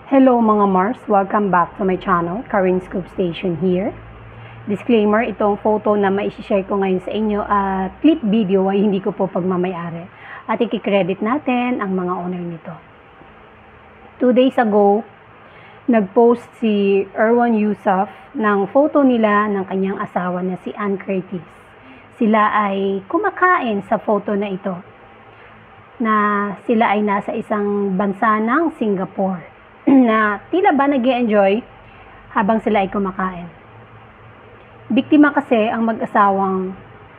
Hello mga Mars! Welcome back to my channel, Karin Scoop Station here. Disclaimer, itong photo na maishishare ko ngayon sa inyo at clip video ay hindi ko po pagmamayari. At ikikredit natin ang mga owner nito. 2 days ago, nag-post si Erwan Yusuf ng photo nila ng kanyang asawa na si Ann Curtis. Sila ay kumakain sa photo na ito. Na sila ay nasa isang bansa ng Singapore. Na tila ba nag-i-enjoy habang sila ay kumakain. Biktima kasi ang mag-asawang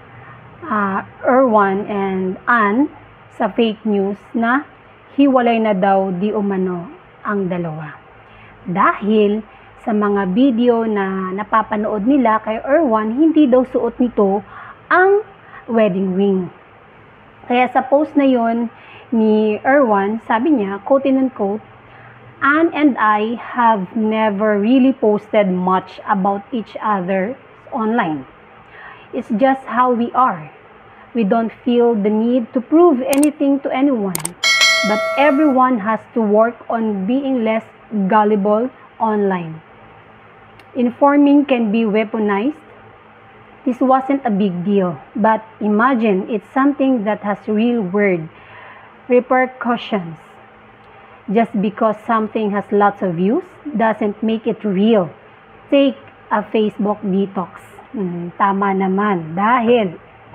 Erwan and Ann sa fake news na hiwalay na daw di umano ang dalawa. Dahil sa mga video na napapanood nila kay Erwan, hindi daw suot nito ang wedding ring. Kaya sa post na yon ni Erwan, sabi niya, quote and quote, Ann and I have never really posted much about each other online. It's just how we are. We don't feel the need to prove anything to anyone. But everyone has to work on being less gullible online. Informing can be weaponized. This wasn't a big deal. But imagine it's something that has real world repercussions. Just because something has lots of views doesn't make it real. Take a Facebook detox. Tama naman. Dahil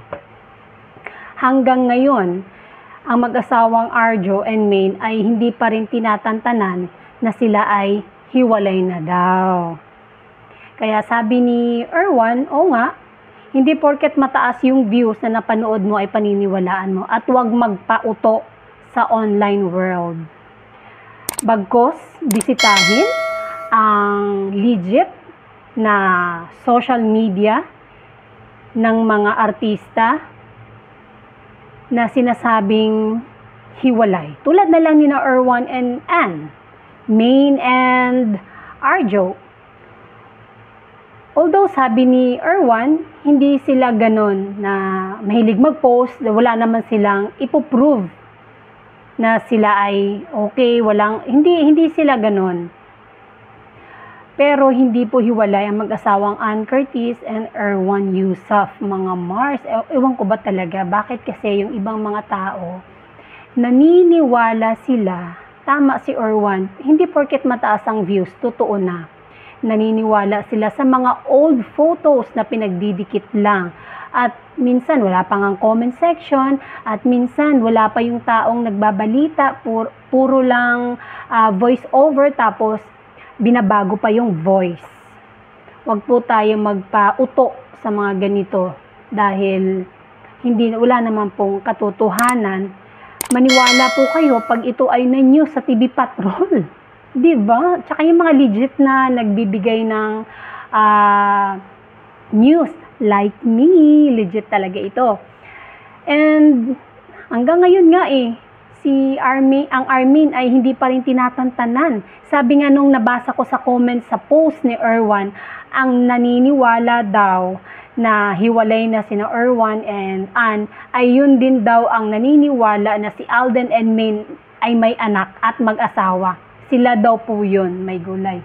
hanggang ngayon, ang mag-asawang Arjo and Maine ay hindi pa rin tinatantanan na sila ay hiwalay na daw. Kaya sabi ni Erwan, o nga, hindi porket mataas yung views na napanood mo ay paniniwalaan mo at huwag magpauto sa online world. Bagkos, bisitahin ang legit na social media ng mga artista na sinasabing hiwalay. Tulad na lang ni na Erwan and Ann, Maine and Arjo. Although sabi ni Erwan, hindi sila ganon na mahilig mag-post, wala naman silang ipoprove na sila ay okay, hindi sila ganon. Pero hindi po hiwalay ang mag-asawang Ann Curtis and Erwan Yusuf, mga Mars. Ewan ko ba talaga, bakit kasi yung ibang mga tao, naniniwala sila, tama si Erwan, hindi porket mataas ang views, totoo na. Naniniwala sila sa mga old photos na pinagdidikit lang. At minsan wala pa ngang comment section at minsan wala pa yung taong nagbabalita, puro lang voice over tapos binabago pa yung voice. Huwag po tayo magpauto sa mga ganito dahil wala naman pong katotohanan. Maniwala po kayo pag ito ay na-news sa TV Patrol. Diba? Tsaka yung mga legit na nagbibigay ng news. Like me, legit talaga ito. And hanggang ngayon nga ang Armin ay hindi pa rin tinatantanan. Sabi nga nung nabasa ko sa comment sa post ni Erwan, ang naniniwala daw na hiwalay na sina Erwan and Ann, ay yun din daw ang naniniwala na si Alden and Maine ay may anak at mag-asawa. Sila daw po yun, may gulay.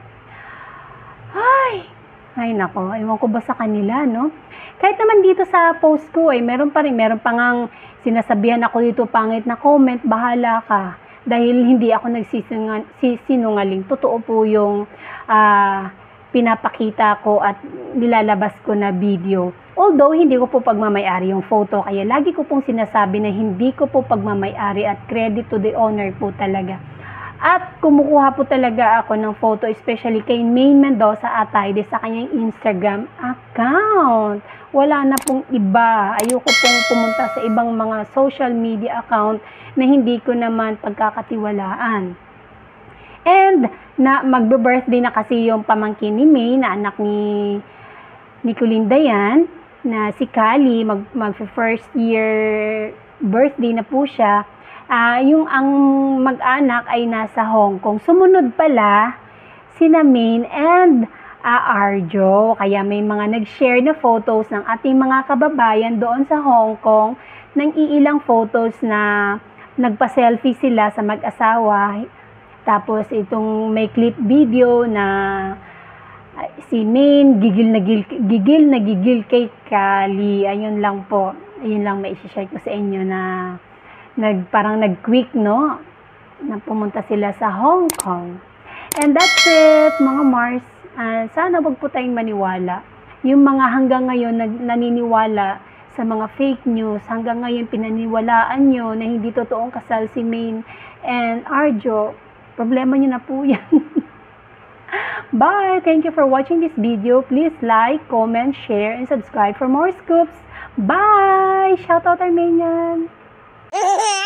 Ay nako, ewan ko ba sa kanila, no? Kahit naman dito sa post ko, meron pa ngang sinasabihan ako dito pangit na comment, bahala ka. Dahil hindi ako nagsisinungaling. Totoo po yung pinapakita ko at nilalabas ko na video. Although, hindi ko po pagmamayari yung photo. Kaya lagi ko pong sinasabi na hindi ko po pagmamayari at credit to the owner po talaga. At kumukuha po talaga ako ng photo, especially kay Maine Mendoza Atayde sa kanyang Instagram account. Wala na pong iba. Ayoko pong pumunta sa ibang mga social media account na hindi ko naman pagkakatiwalaan. And magbe-birthday na kasi yung pamangkin ni May na anak ni Kulinda yan, na si Kali, mag-first year birthday na po siya. Yung ang mag-anak ay nasa Hong Kong. Sumunod pala sina Maine and Arjo. Kaya may mga nag-share na photos ng ating mga kababayan doon sa Hong Kong ng iilang photos na nagpa-selfie sila sa mag-asawa Tapos itong may clip video na si Maine gigil na gigil kay Kali. Ayun lang po. Ayun lang may i-share ko sa inyo na parang nag-quick, no? Na pumunta sila sa Hong Kong. And that's it, mga Mars. Sana wag po tayong maniwala. Yung mga hanggang ngayon naniniwala sa mga fake news, hanggang ngayon pinaniwalaan nyo na hindi totoong kasal si Maine and Arjo, problema nyo na po yan. Bye! Thank you for watching this video. Please like, comment, share, and subscribe for more scoops. Bye! Shout out Armenian!